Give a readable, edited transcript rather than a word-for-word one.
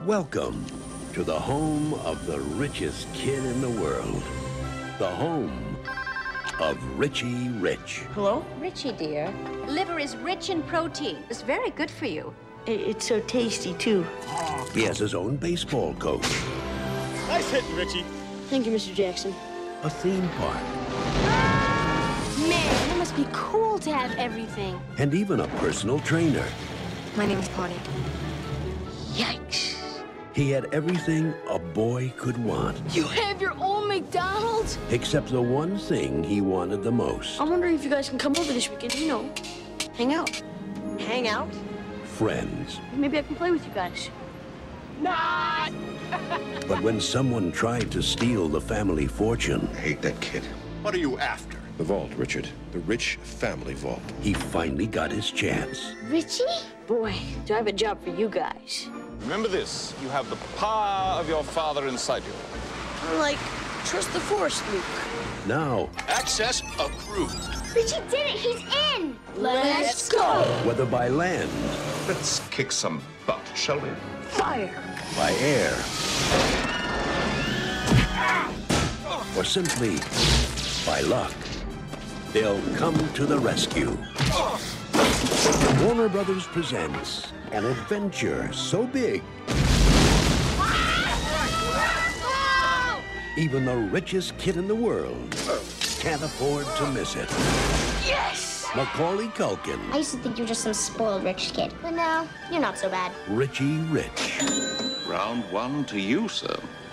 Welcome to the home of the richest kid in the world. The home of Richie Rich. Hello? Richie, dear, liver is rich in protein. It's very good for you. It's so tasty, too. He has his own baseball coach. Nice hitting, Richie. Thank you, Mr. Jackson. A theme park. Man, it must be cool to have everything. And even a personal trainer. My name is Polly. Yikes. He had everything a boy could want, You have your own McDonald's? except the one thing he wanted the most. I'm wondering if you guys can come over this weekend, hang out. Hang out? Friends. Maybe I can play with you guys. But when someone tried to steal the family fortune, I hate that kid. What are you after? The vault, Richard. The rich family vault. he finally got his chance. Richie? Boy, do I have a job for you guys. Remember this. You have the power of your father inside you. I'm like, trust the force, Luke. Now, Access approved. Richie did it! He's in! Let's go! whether by land, Let's kick some butt, shall we? Fire! by air, or simply by luck, they'll come to the rescue. Warner Brothers presents an adventure so big, even the richest kid in the world can't afford to miss it. Yes! Macaulay Culkin, I used to think you were just some spoiled rich kid, but now you're not so bad. Richie Rich. Round one to you, sir.